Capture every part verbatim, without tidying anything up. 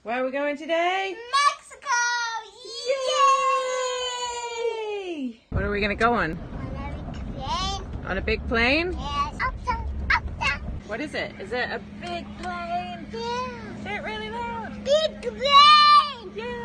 Where are we going today? Mexico! Yay! What are we going to go on? On a big plane. On a big plane? Yes. Up down, up down. What is it? Is it a big plane? Yeah. Say it really loud. Big plane! Yay!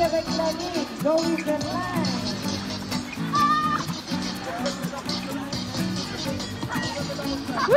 Marie avec l'ami Golden Line. Woo!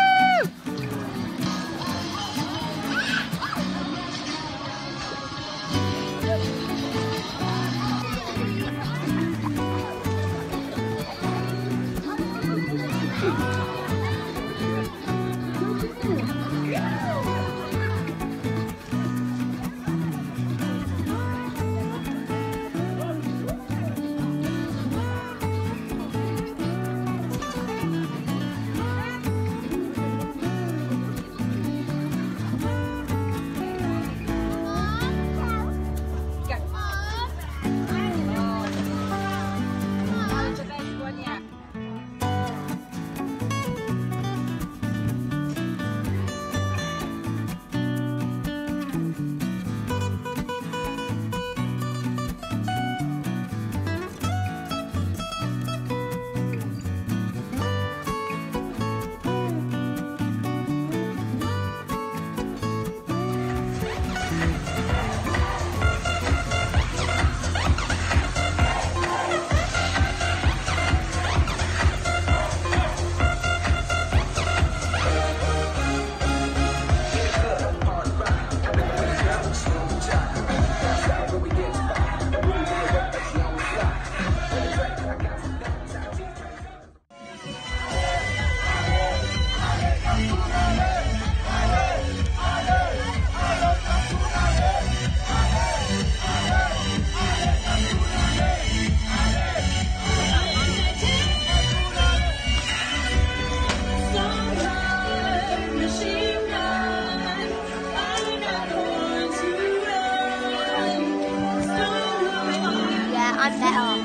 I'm better.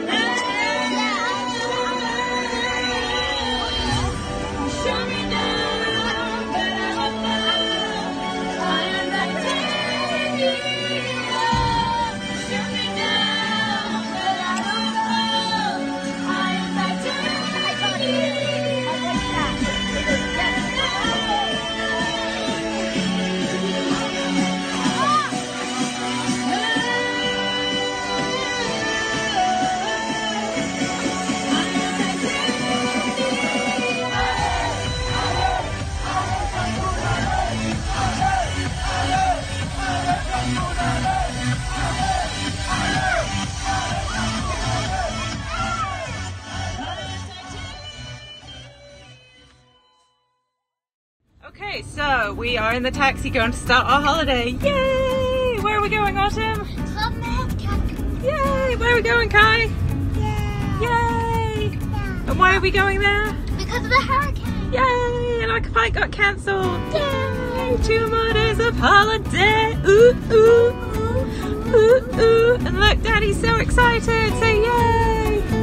Okay, so we are in the taxi going to start our holiday. Yay! Where are we going, Autumn? Yay! Where are we going, Kai? Yeah. Yay! Yeah. And why are we going there? Because of the hurricane. Yay! And our flight got cancelled. Yay! Two more days of holiday. Ooh, ooh, ooh, ooh. And look, Daddy's so excited. Say yay!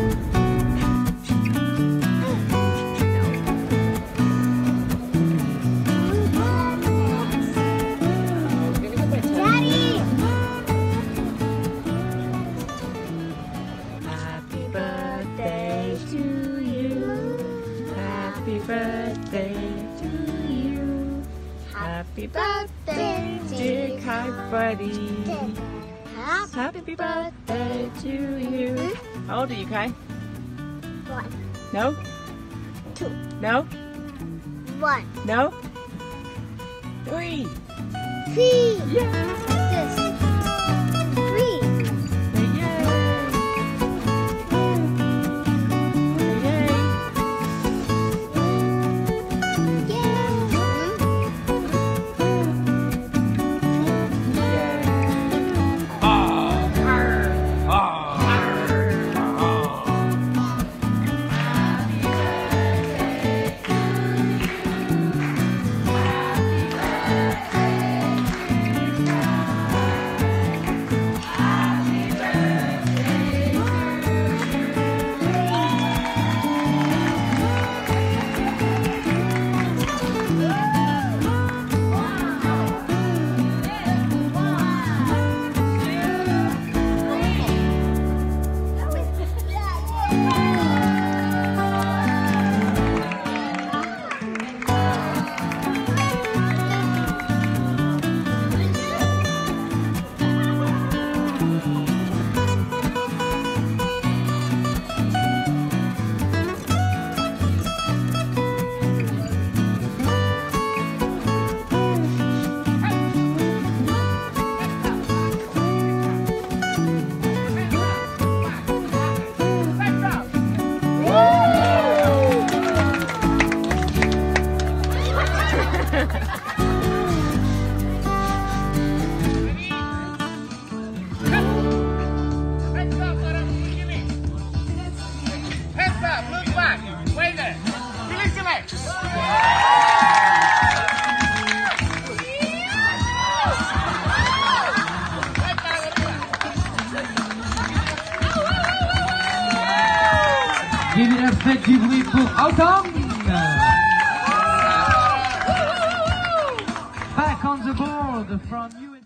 Daddy. Happy birthday to you. Happy birthday to you. Happy birthday, dear Kai Buddy. Happy birthday to you. How old are you, Kai? One. No? Two. No? One. No? Three. Three. Yeah! This. Three. Say yay! Say yay! Hands up, look back, wait there. Release your legs. Give it a faites du bruit pour Autumn. Back on the board from U S